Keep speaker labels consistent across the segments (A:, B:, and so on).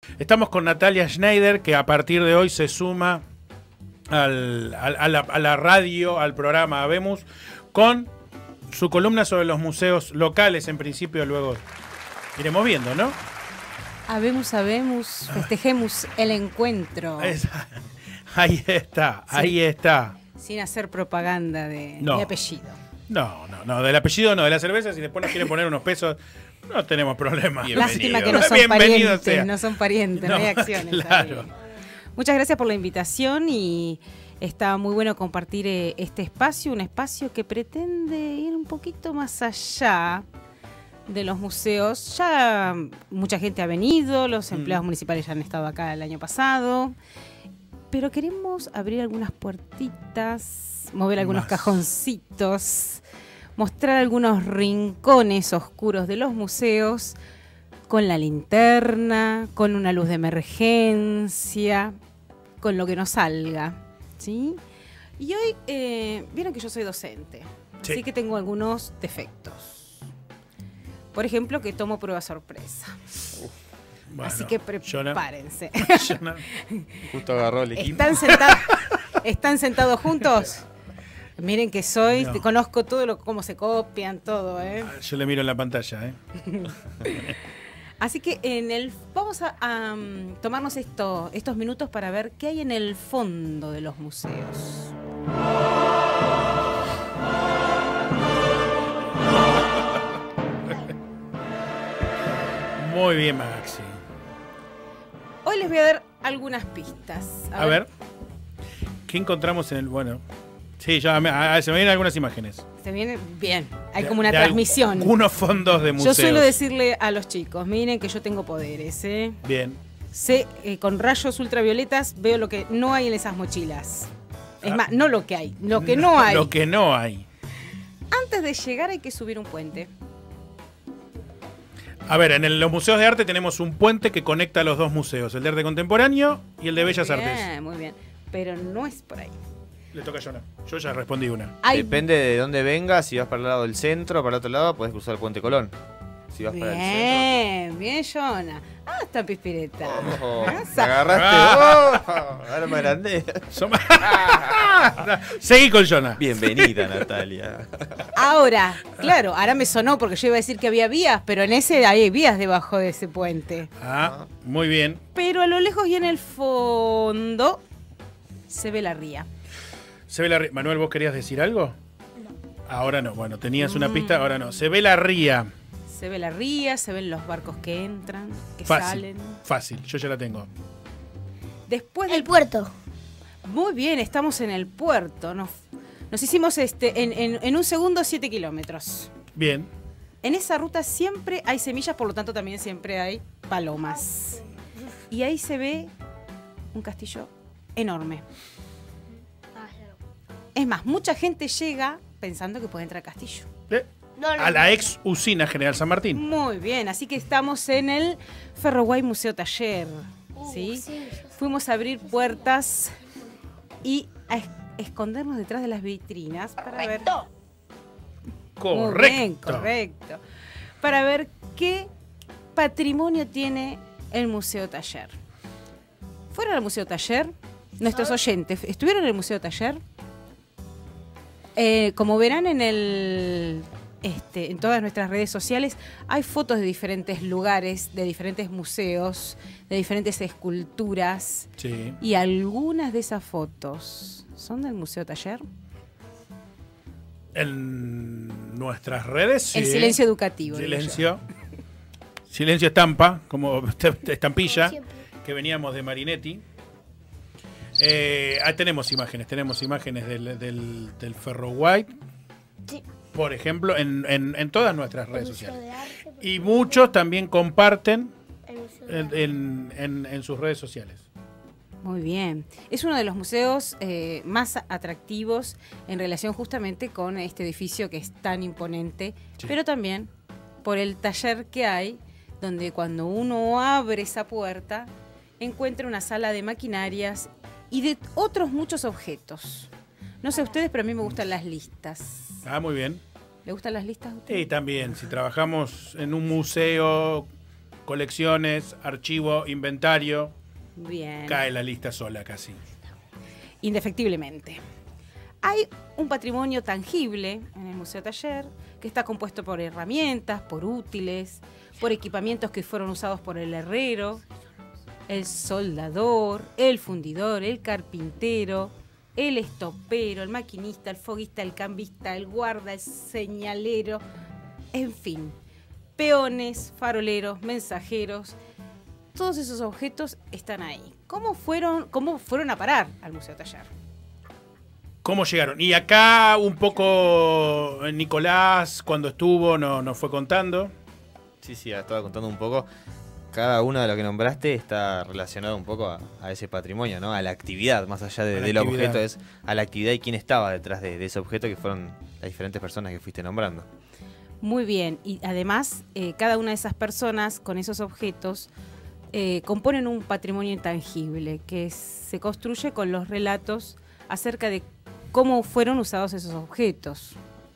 A: Estamos con Natalia Schneider, que a partir de hoy se suma a la radio, al programa Habemos, con su columna sobre los museos locales, en principio, luego iremos viendo, ¿no?
B: Habemos, festejemos el encuentro.
A: Ahí está, sí. Ahí está.
B: Sin hacer propaganda de apellido.
A: No, del apellido no, de la cerveza, si después nos quieren poner unos pesos, no tenemos problema.
B: Lástima que no son parientes, no hay acciones.
A: Claro.
B: Ahí. Muchas gracias por la invitación y está muy bueno compartir este espacio, un espacio que pretende ir un poquito más allá de los museos. Ya mucha gente ha venido, los empleados municipales ya han estado acá el año pasado, pero queremos abrir algunas puertitas, mover algunos cajoncitos, mostrar algunos rincones oscuros de los museos con la linterna, con una luz de emergencia, con lo que nos salga, ¿sí? Y hoy, vieron que yo soy docente,
A: sí.
B: Así que tengo algunos defectos. Por ejemplo, que tomo prueba sorpresa.
A: Bueno,
B: así que prepárense.
C: Justo agarró el equipo.
B: ¿Están sentados juntos? Miren que conozco todo cómo se copian, todo, ¿eh?
A: Yo le miro en la pantalla, ¿eh?
B: Así que vamos a tomarnos estos minutos para ver qué hay en el fondo de los museos.
A: Muy bien, Maxi.
B: Hoy les voy a dar algunas pistas.
A: A ver. ¿Qué encontramos en el...? Bueno, sí, se me vienen algunas imágenes.
B: Se viene bien. Hay como una transmisión.
A: Algunos fondos de museos.
B: Yo suelo decirle a los chicos, miren que yo tengo poderes, ¿eh?
A: Bien.
B: Sé, con rayos ultravioletas veo lo que no hay en esas mochilas. Es más, no lo que hay, lo que no hay.
A: Lo que no hay.
B: Antes de llegar hay que subir un puente.
A: A ver, en los museos de arte tenemos un puente que conecta a los dos museos, el de arte contemporáneo y el de Bellas Artes.
B: Muy bien, pero no es por ahí.
A: Le toca a Jonah. Yo ya respondí una.
C: Depende de dónde vengas, si vas para el lado del centro o para el otro lado, podés cruzar el Puente Colón. Si vas para el centro.
B: Bien, Jonah. Ah, está Pispireta.
C: Me agarraste. Ahora me agrandé.
A: Seguí con Jonah.
C: Bienvenida, Natalia.
B: Ahora, claro, ahora me sonó porque yo iba a decir que había vías, pero en ese hay vías debajo de ese puente.
A: Muy bien.
B: Pero a lo lejos y en el fondo se ve la ría.
A: Se ve la ría. Manuel, ¿vos querías decir algo? No. Ahora no. Bueno, tenías una pista, ahora no. Se ve la ría.
B: Se ve la ría, se ven los barcos que entran, que salen.
A: Fácil, yo ya la tengo.
B: Después
D: el puerto.
B: Muy bien, estamos en el puerto. Nos hicimos en un segundo 7 kilómetros.
A: Bien.
B: En esa ruta siempre hay semillas, por lo tanto también siempre hay palomas. Y ahí se ve un castillo enorme. Es más, mucha gente llega pensando que puede entrar al castillo.
A: A la ex usina General San Martín.
B: Muy bien, así que estamos en el Ferroguay Museo Taller. ¿Sí? Fuimos a abrir puertas y a escondernos detrás de las vitrinas para ver.
A: Correcto.
B: Muy bien, correcto. Para ver qué patrimonio tiene el Museo Taller. ¿Fueron al Museo Taller? Nuestros oyentes, ¿estuvieron en el Museo Taller? Como verán en todas nuestras redes sociales hay fotos de diferentes lugares, de diferentes museos, de diferentes esculturas.
A: Sí.
B: Y algunas de esas fotos son del Museo Taller.
A: En nuestras redes, sí.
B: El silencio educativo.
A: Silencio. Silencio estampa, como estampilla, que veníamos de Marinetti. Tenemos imágenes del Ferroguay.
D: Sí.
A: Por ejemplo, en todas nuestras redes sociales. Y muchos también comparten en sus redes sociales.
B: Muy bien. Es uno de los museos más atractivos en relación justamente con este edificio que es tan imponente, sí. Pero también por el taller que hay, donde cuando uno abre esa puerta, encuentra una sala de maquinarias y de otros muchos objetos. No sé ustedes, pero a mí me gustan las listas.
A: Muy bien.
B: ¿Le gustan las listas a usted?
A: Sí, también. Si trabajamos en un museo colecciones, archivo, inventario.
B: Bien.
A: Cae la lista sola casi.
B: Indefectiblemente. Hay un patrimonio tangible en el Museo Taller que está compuesto por herramientas, por útiles, por equipamientos que fueron usados por el herrero, el soldador, el fundidor, el carpintero, el estopero, el maquinista, el foguista, el cambista, el guarda, el señalero, en fin, peones, faroleros, mensajeros. Todos esos objetos están ahí. ¿Cómo fueron a parar al Museo Taller?
A: ¿Cómo llegaron? Y acá un poco Nicolás, cuando estuvo, nos fue contando.
C: Sí, estaba contando un poco. Cada uno de lo que nombraste está relacionado un poco a ese patrimonio, ¿no? A la actividad, más allá del objeto, es a la actividad y quién estaba detrás de ese objeto, que fueron las diferentes personas que fuiste nombrando.
B: Muy bien, y además cada una de esas personas con esos objetos componen un patrimonio intangible que se construye con los relatos acerca de cómo fueron usados esos objetos.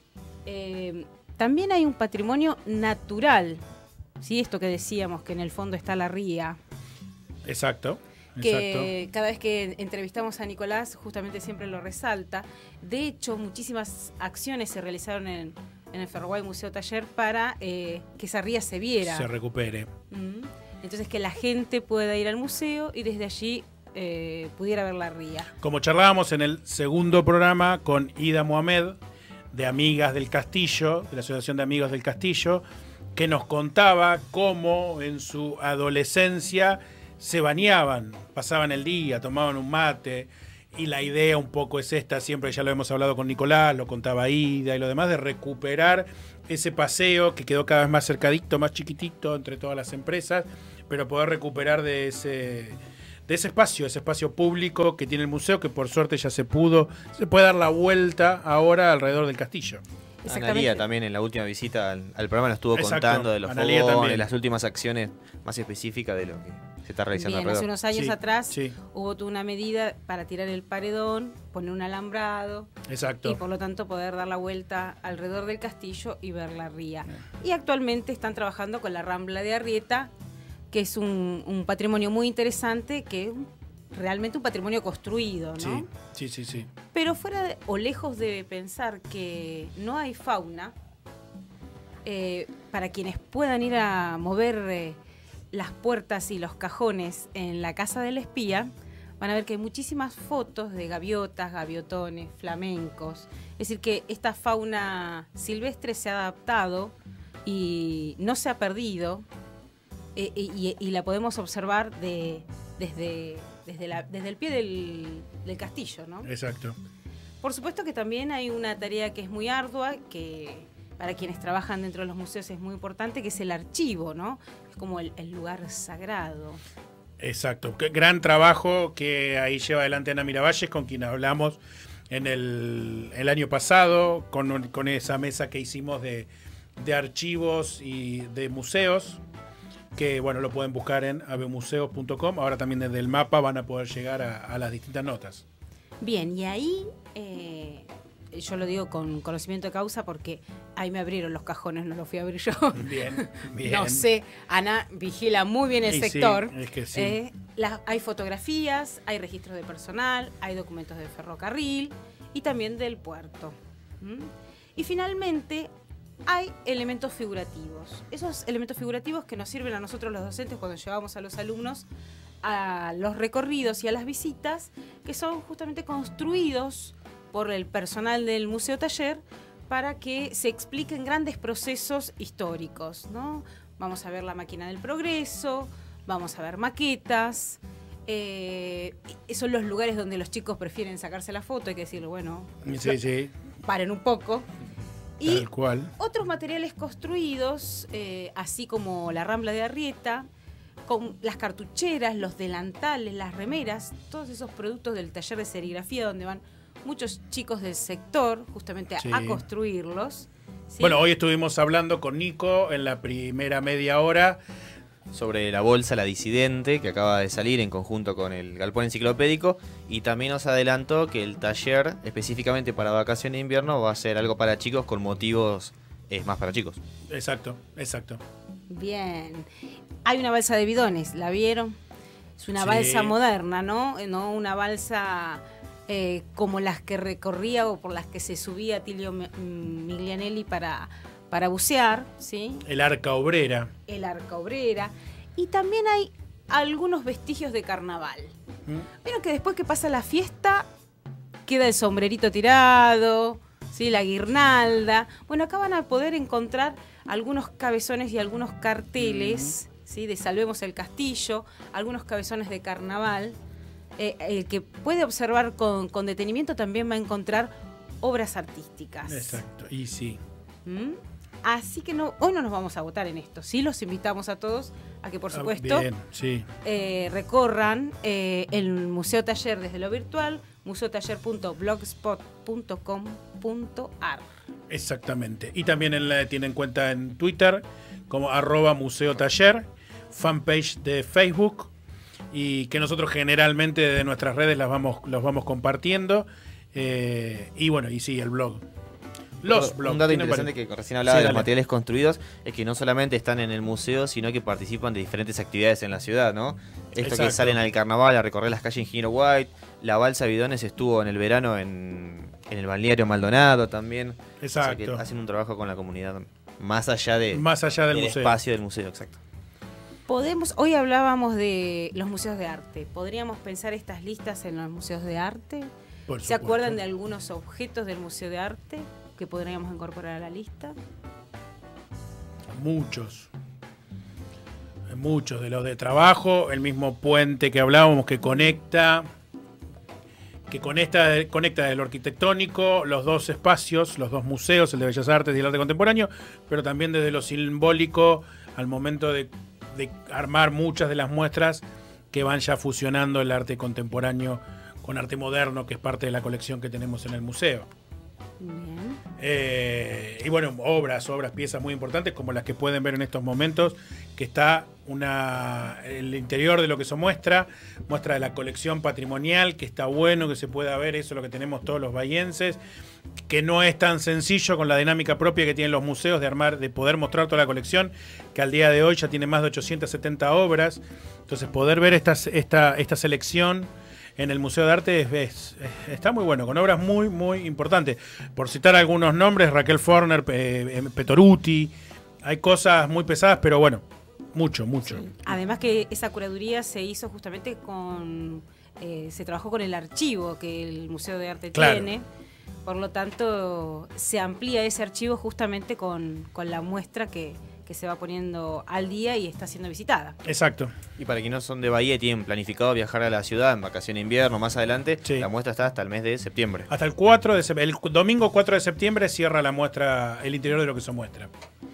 B: También hay un patrimonio natural, ¿sí? Esto que decíamos, que en el fondo está la ría.
A: Exacto.
B: Que cada vez que entrevistamos a Nicolás justamente siempre lo resalta. De hecho, muchísimas acciones se realizaron en el Ferroguay Museo Taller para que esa ría se viera.
A: Se recupere.
B: Entonces que la gente pueda ir al museo y desde allí pudiera ver la ría.
A: Como charlábamos en el segundo programa con Ida Mohamed, de Amigas del Castillo, de la Asociación de Amigos del Castillo, que nos contaba cómo en su adolescencia se bañaban, pasaban el día, tomaban un mate, y la idea un poco es esta, siempre ya lo hemos hablado con Nicolás, lo contaba Ida y lo demás, de recuperar ese paseo que quedó cada vez más cercadito, más chiquitito entre todas las empresas, pero poder recuperar de ese espacio público que tiene el museo, que por suerte ya se puede dar la vuelta ahora alrededor del castillo.
C: Analía también en la última visita al programa nos estuvo
A: Exacto.
C: contando de los
A: Analía
C: fogones,
A: también.
C: de las últimas acciones más específicas de lo que se está realizando
B: Bien,
C: alrededor.
B: hace unos años atrás
A: sí.
B: hubo toda una medida para tirar el paredón, poner un alambrado
A: Exacto.
B: y por lo tanto poder dar la vuelta alrededor del castillo y ver la ría. Y actualmente están trabajando con la Rambla de Arrieta, que es un patrimonio muy interesante, que es realmente un patrimonio construido, ¿no?
A: Sí.
B: Pero fuera o lejos de pensar que no hay fauna, para quienes puedan ir a mover las puertas y los cajones en la Casa del Espía, van a ver que hay muchísimas fotos de gaviotas, gaviotones, flamencos. Es decir, que esta fauna silvestre se ha adaptado y no se ha perdido, y la podemos observar desde el pie del castillo, ¿no?
A: Exacto.
B: Por supuesto que también hay una tarea que es muy ardua, que para quienes trabajan dentro de los museos es muy importante, que es el archivo, ¿no? Es como el lugar sagrado.
A: Exacto. Qué gran trabajo que ahí lleva adelante Ana Miravalles, con quien hablamos en el año pasado, con esa mesa que hicimos de archivos y de museos, que bueno, lo pueden buscar en avemuseos.com. Ahora también desde el mapa van a poder llegar a las distintas notas.
B: Bien, y ahí yo lo digo con conocimiento de causa porque ahí me abrieron los cajones, no los fui a abrir yo.
A: Bien.
B: No sé, Ana vigila muy bien el sector.
A: Sí, es que sí.
B: Hay fotografías, hay registros de personal, hay documentos de ferrocarril y también del puerto. Y finalmente hay elementos figurativos. Esos elementos figurativos que nos sirven a nosotros los docentes cuando llevamos a los alumnos a los recorridos y a las visitas, que son justamente construidos por el personal del Museo Taller para que se expliquen grandes procesos históricos, ¿no? Vamos a ver la máquina del progreso, vamos a ver maquetas. Son los lugares donde los chicos prefieren sacarse la foto, hay que decirlo, bueno,
A: Sí.
B: paren un poco. Y
A: Tal cual.
B: otros materiales construidos, así como la Rambla de Arrieta, con las cartucheras, los delantales, las remeras, todos esos productos del taller de serigrafía donde van muchos chicos del sector justamente a construirlos. ¿Sí?
A: Bueno, hoy estuvimos hablando con Nico en la primera media hora
C: sobre la bolsa La Disidente, que acaba de salir en conjunto con el Galpón Enciclopédico, y también nos adelantó que el taller, específicamente para vacaciones de invierno, va a ser algo para chicos con motivos más para chicos.
A: Exacto.
B: Bien. Hay una balsa de bidones, ¿la vieron? Es una
A: Sí.
B: balsa moderna, ¿no? No una balsa como las que recorría o por las que se subía Tilio Miglianelli para bucear, ¿sí?
A: El Arca Obrera.
B: El Arca Obrera. Y también hay algunos vestigios de carnaval. Vieron que después que pasa la fiesta queda el sombrerito tirado, ¿sí? La guirnalda. Bueno, acá van a poder encontrar algunos cabezones y algunos carteles, ¿sí? De Salvemos el Castillo, algunos cabezones de carnaval. El que puede observar con detenimiento también va a encontrar obras artísticas.
A: Exacto, y sí.
B: Así que hoy no nos vamos a agotar en esto. Sí, los invitamos a todos a que, por supuesto,
A: Bien, sí.
B: recorran el Museo Taller desde lo virtual, museotaller.blogspot.com.ar.
A: Exactamente. Y también tienen cuenta en Twitter como @museotaller, fanpage de Facebook, y que nosotros generalmente de nuestras redes los vamos compartiendo. Y bueno, y sí, el blog. Los blogs.
C: Un dato interesante que recién hablaba de los
A: dale.
C: materiales construidos es que no solamente están en el museo, sino que participan de diferentes actividades en la ciudad, ¿no? Esto
A: Exacto.
C: que salen al carnaval a recorrer las calles Ingeniero White, la balsa Bidones estuvo en el verano en el balneario Maldonado también.
A: Exacto.
C: O sea que hacen un trabajo con la comunidad más allá del
A: museo.
C: espacio del museo, exacto.
B: Hoy hablábamos de los museos de arte. ¿Podríamos pensar estas listas en los museos de arte?
A: Por
B: ¿Se
A: supuesto.
B: acuerdan de algunos objetos del museo de arte que podríamos incorporar a la lista?
A: Muchos de los de trabajo, el mismo puente que hablábamos que conecta de lo arquitectónico, los dos espacios, los dos museos, el de Bellas Artes y el Arte Contemporáneo, pero también desde lo simbólico al momento de armar muchas de las muestras que van ya fusionando el arte contemporáneo con arte moderno, que es parte de la colección que tenemos en el museo.
B: Bien.
A: Y bueno, obras, piezas muy importantes como las que pueden ver en estos momentos, que está el interior de lo que se muestra de la colección patrimonial, que está bueno que se pueda ver, eso es lo que tenemos todos los bahienses, que no es tan sencillo con la dinámica propia que tienen los museos de poder mostrar toda la colección, que al día de hoy ya tiene más de 870 obras. Entonces poder ver esta selección en el Museo de Arte está muy bueno, con obras muy, muy importantes. Por citar algunos nombres, Raquel Forner, Petoruti, hay cosas muy pesadas, pero bueno, mucho.
B: Sí. Además que esa curaduría se hizo justamente se trabajó con el archivo que el Museo de Arte tiene, por lo tanto se amplía ese archivo justamente con la muestra que se va poniendo al día y está siendo visitada.
A: Exacto.
C: Y para quienes no son de Bahía y tienen planificado viajar a la ciudad en vacaciones de invierno más adelante,
A: sí,
C: la muestra está hasta el mes de septiembre.
A: Hasta el domingo 4 de septiembre cierra la muestra, el interior de lo que se muestra.